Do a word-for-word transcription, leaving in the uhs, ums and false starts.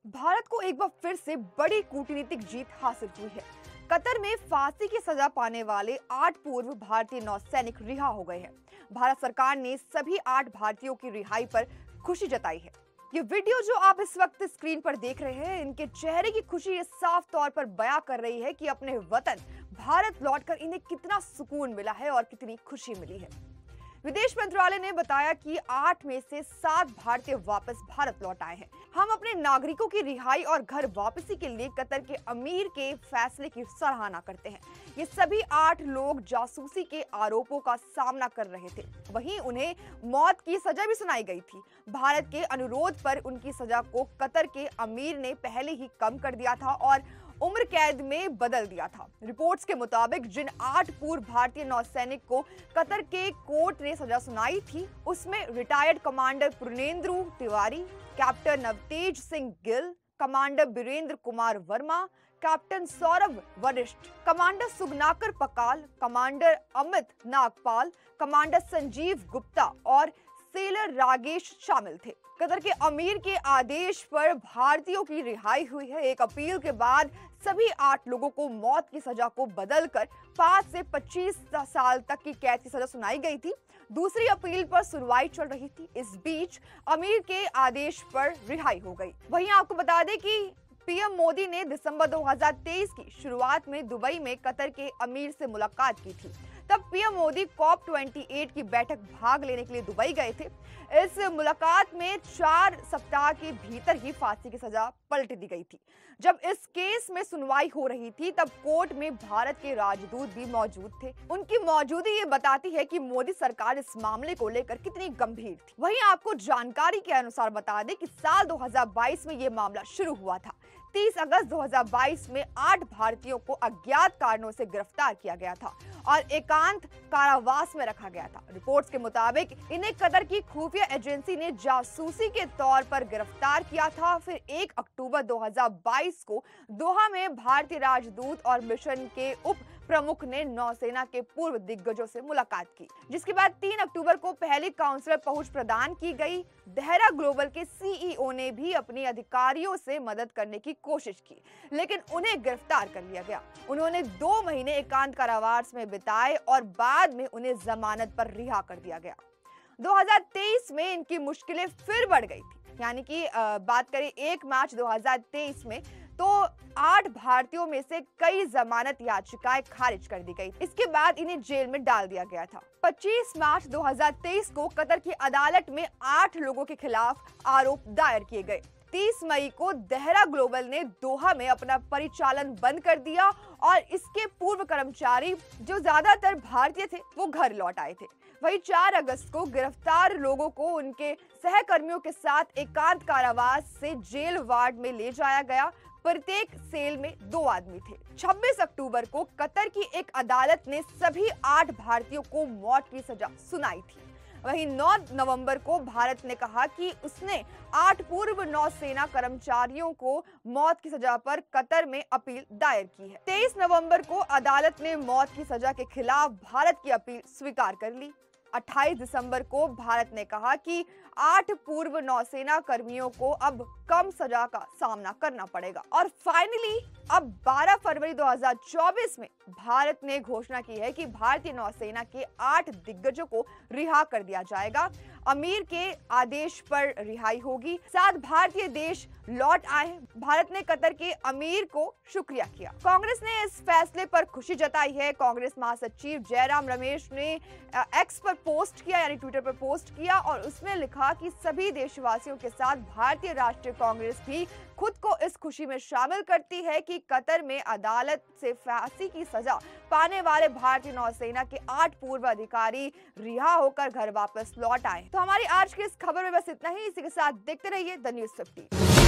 भारत को एक बार फिर से बड़ी कूटनीतिक जीत हासिल हुई है। कतर में फांसी की सजा पाने वाले आठ पूर्व भारतीय नौसैनिक रिहा हो गए हैं। भारत सरकार ने सभी आठ भारतीयों की रिहाई पर खुशी जताई है। ये वीडियो जो आप इस वक्त स्क्रीन पर देख रहे हैं, इनके चेहरे की खुशी साफ तौर पर बयां कर रही है कि अपने वतन भारत लौटकर इन्हें कितना सुकून मिला है और कितनी खुशी मिली है। विदेश मंत्रालय ने बताया कि आठ में से सात भारतीय वापस भारत लौट आए हैं। हम अपने नागरिकों की रिहाई और घर वापसी के लिए कतर के अमीर के फैसले की सराहना करते हैं। ये सभी आठ लोग जासूसी के आरोपों का सामना कर रहे थे, वहीं उन्हें मौत की सजा भी सुनाई गई थी। भारत के अनुरोध पर उनकी सजा को कतर के अमीर ने पहले ही कम कर दिया था और उम्र कैद में बदल दिया था। रिपोर्ट्स के मुताबिक जिन आठ पूर्व भारतीय नौसैनिक को कतर के कोर्ट ने सजा सुनाई थी, उसमें retired commander Purnendu Tiwari, captain Navtej Singh Gill, commander Birendra Kumar Verma, captain Saurabh Varishth, commander Suganakar Pakala, commander Amit Nagpal, commander Sanjeev Gupta और सेलर रागेश शामिल थे। कतर के अमीर के आदेश पर भारतीयों की रिहाई हुई है। एक अपील के बाद सभी आठ लोगों को मौत की सजा को बदलकर पाँच से पच्चीस साल तक की कैद की सजा सुनाई गई थी। दूसरी अपील पर सुनवाई चल रही थी। इस बीच अमीर के आदेश पर रिहाई हो गई। वहीं आपको बता दें कि पीएम मोदी ने दिसंबर दो हज़ार तेईस की शुरुआत में दुबई में कतर के अमीर से मुलाकात की थी। तब पीएम मोदी कॉप अट्ठाईस की बैठक भाग लेने के लिए दुबई गए थे। इस मुलाकात में चार सप्ताह के भीतर ही फांसी की सजा पलट दी गई थी। जब इस केस में सुनवाई हो रही थी, तब कोर्ट में भारत के राजदूत भी मौजूद थे। उनकी मौजूदगी ये बताती है कि मोदी सरकार इस मामले को लेकर कितनी गंभीर थी। वहीं आपको जानकारी के अनुसार बता दें कि साल दो हज़ार बाईस में ये मामला शुरू हुआ था। तीस अगस्त दो हज़ार बाईस में आठ भारतीयों को अज्ञात कारणों से गिरफ्तार किया गया था और एकांत कारावास में रखा गया था। रिपोर्ट्स के मुताबिक इन्हें कतर की खुफिया एजेंसी ने जासूसी के तौर पर गिरफ्तार किया था। फिर एक अक्टूबर दो हज़ार बाईस को दोहा में भारतीय राजदूत और मिशन के उप प्रमुख ने नौसेना के पूर्व दिग्गजों से मुलाकात की, जिसके बाद तीन अक्टूबर को पहली काउंसलर पहुंच प्रदान की गई। देहरा ग्लोबल के सीईओ ने भी अपने अधिकारियों से मदद करने की कोशिश की, लेकिन उन्हें गिरफ्तार कर लिया गया। उन्होंने दो महीने एकांत कारावास में बिताए और बाद में उन्हें जमानत पर रिहा कर दिया गया। दो हज़ार तेईस में इनकी मुश्किलें फिर बढ़ गई थी, यानी कि बात करें एक मार्च दो हज़ार तेईस में, तो आठ भारतीयों में से कई जमानत याचिकाएं खारिज कर दी गई। इसके बाद इन्हें जेल में डाल दिया गया था। पच्चीस मार्च दो हज़ार तेईस को कतर की अदालत में आठ लोगों के खिलाफ आरोप दायर किए गए। तीस मई को देहरा ग्लोबल ने दोहा में अपना परिचालन बंद कर दिया और इसके पूर्व कर्मचारी, जो ज्यादातर भारतीय थे, वो घर लौट आए थे। वहीं चार अगस्त को गिरफ्तार लोगों को उनके सहकर्मियों के साथ एकांत कारावास से जेल वार्ड में ले जाया गया। प्रत्येक सेल में दो आदमी थे। छब्बीस अक्टूबर को कतर की एक अदालत ने सभी आठ भारतीयों को मौत की सजा सुनाई थी। वहीं नौ नवंबर को भारत ने कहा कि उसने आठ पूर्व नौसेना कर्मचारियों को मौत की सजा पर कतर में अपील दायर की है। तेईस नवंबर को अदालत ने मौत की सजा के खिलाफ भारत की अपील स्वीकार कर ली। अट्ठाईस दिसंबर को भारत ने कहा कि आठ पूर्व नौसेना कर्मियों को अब कम सजा का सामना करना पड़ेगा। और फाइनली अब बारह फरवरी दो हज़ार चौबीस में भारत ने घोषणा की है कि भारतीय नौसेना के आठ दिग्गजों को रिहा कर दिया जाएगा। अमीर के आदेश पर रिहाई होगी। सात भारतीय देश लौट आए। भारत ने कतर के अमीर को शुक्रिया किया। कांग्रेस ने इस फैसले पर खुशी जताई है। कांग्रेस महासचिव जयराम रमेश ने एक्स पर पोस्ट किया, यानी ट्विटर पर पोस्ट किया, और उसमें लिखा कि सभी देशवासियों के साथ भारतीय राष्ट्रीय कांग्रेस भी खुद को इस खुशी में शामिल करती है कि कतर में अदालत से फांसी की सजा पाने वाले भारतीय नौसेना के आठ पूर्व अधिकारी रिहा होकर घर वापस लौट आए। तो हमारी आज की इस खबर में बस इतना ही। इसी के साथ देखते रहिए द न्यूज़ फिफ्टी।